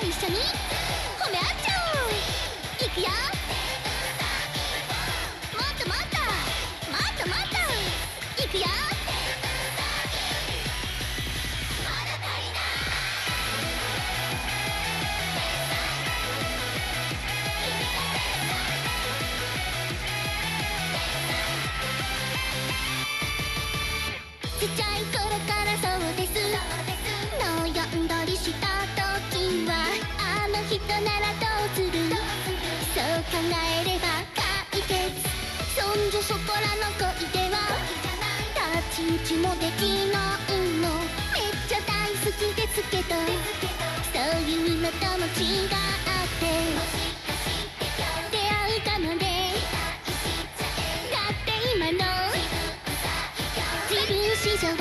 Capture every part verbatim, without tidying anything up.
一緒に褒め合っちゃおう。いくよ。もっともっともっともっといくよ。ちっちゃい頃からそうです。悩んだりした時はあの人ならどうする。そう考えれば解決。そんじょそこらの恋では太刀打ちもできないの。めっちゃ大好きですけどそういうのとも違って出会うかもね。だって今の自分史上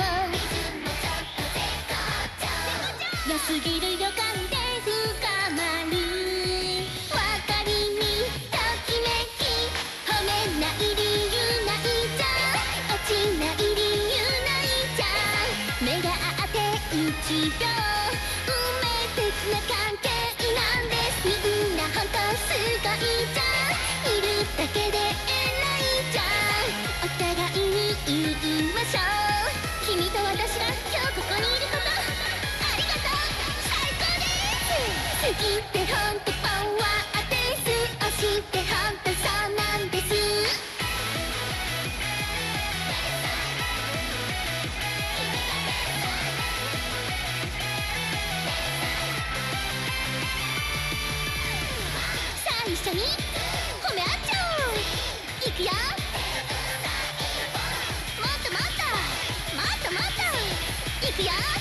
良すぎる予感で深まる。分かりみときめき褒めない理由ないじゃん。落ちない理由ないじゃん。目が合っていちびょう運命的な関係なんです。みんなほんとすごいじゃん。いるだけで偉いじゃん。お互いに言いましょう。君と私が今日ここにいることありがとう。最高です。好きってほんとパワーです。推してほんとそうなんです。さあ一緒に褒め合っちゃおう。いくよ。もっともっともっともっといくよ。